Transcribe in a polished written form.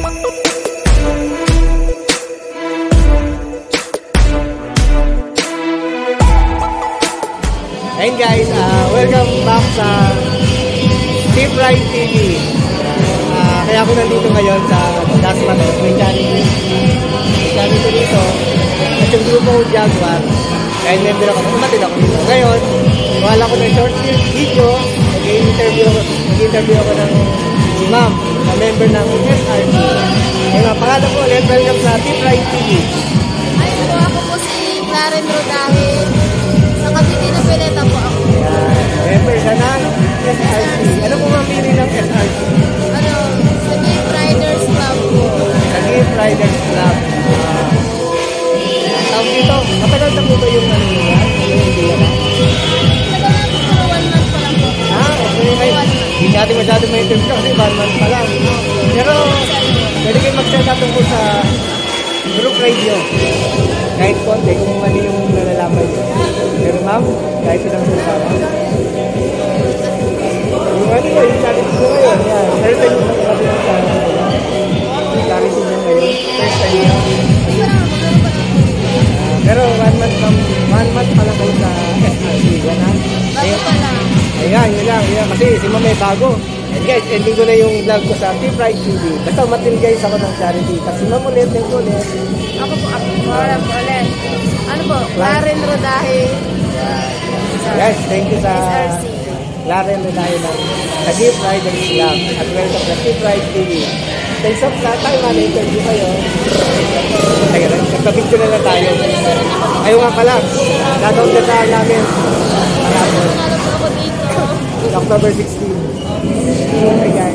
Ayun guys, welcome back sa Team Ride TV. Kaya ako nandito ngayon sa Dasma, may charity dito. At yung grupo ko Jaguar, kaya member ako, umatid ako dito. Ngayon, wala ko ng short video, nag-interview ako ng si ma'am, na member ng SRC. Ngayon, pangalan ko ulit, welcome sa Team Ride TV. Ay, ako po si Karen Rodahe. Sa Cavite na Pileta po ako. Member siya ng SRC. Ano po ang meaning ng SRC? Sa Game Riders Club po. Sa Game Riders Club. Tawag dito, matagal na po ba yung idea na? Matagal na po, pero 1 month pa lang po. Okay. Hindi natin masyadong may interview kasi 1 month pa lang. Pero, pwede kayo mag-set up po sa group radio. Kahit konti, kung ano yung nalalaman nyo. Pero ma'am, kahit ilang sasama. Yung ano yun, yung charity ko ngayon. Yan, first time yung charity ng charity ko. Yung charity nyo ngayon, first time yun. Pero 1 month pa lang kayo sa SRC. Yan ha? Bago pa lang. Ayan, yun lang. Kasi si ma'am may bago. And guys, ending ko na yung vlog ko sa Team Ride TV. Basta umatil guys ako ng charity. Kasi ma'am ulit, thank you ulit. Ako po, wala po ulit. Ano po, Karen Rodahe. Yes, thank you sa SRC. Karen Rodahe ng sa Team Riders Club. At welcome sa Team Ride TV. Thanks up sa tayo, ma-interview kayo. Ayun, nagpapicture na lang tayo. Ayun nga pala, shoutout na sa namin. Ano po ako dito? October 16. Okay guys.